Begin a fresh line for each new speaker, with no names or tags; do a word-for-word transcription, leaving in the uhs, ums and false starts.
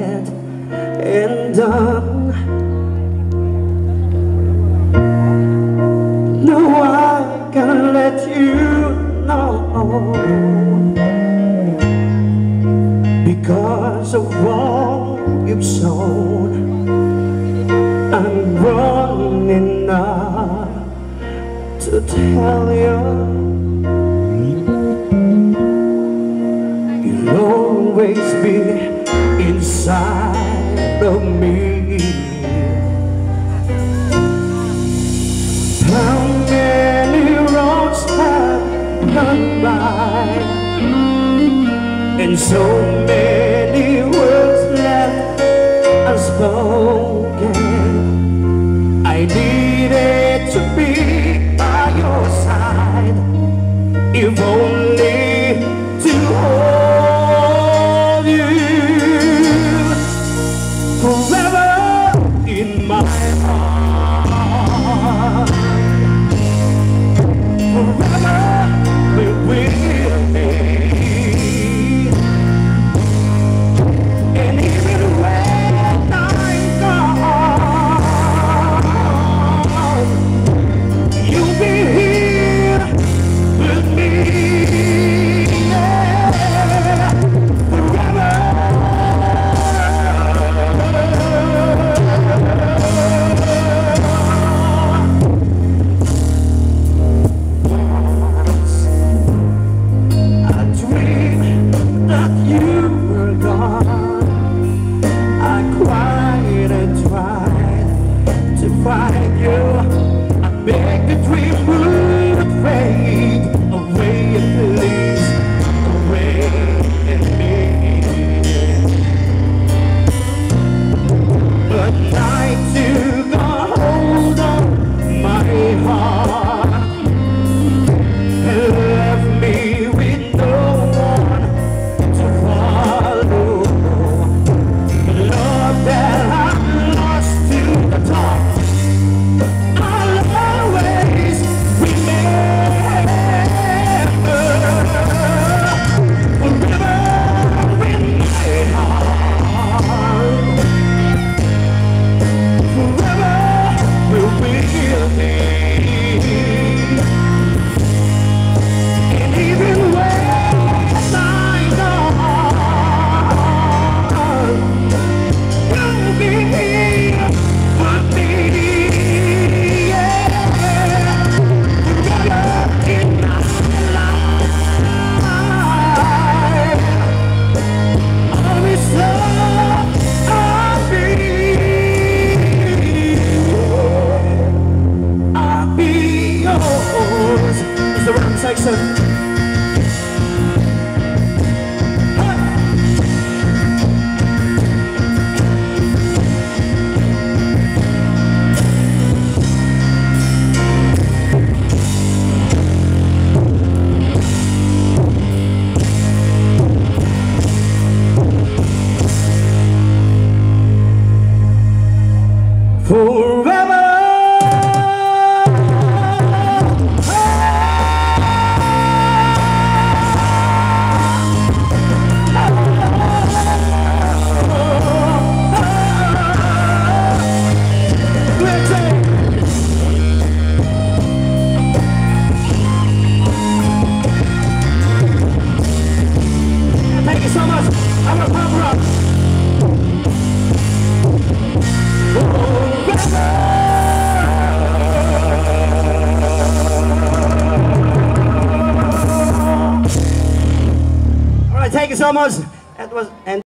said and done. No, I can let you know, because of all you've shown, I'm running now to tell you you'll always be inside of me. How many roads have gone by, and so many words left unspoken. I needed to be by your side, if only to hold you forever in my heart. Forever we will be, and even when I'm gone, you'll be here with me. Find you, I beg the dream would fade away at least, away in me. But night took a hold on my heart and left me with no one to follow. The love that I lost to the top, the rhythm section. Forever. Thank you so much. I'm gonna pump her up. All right, thank you so much. That was and.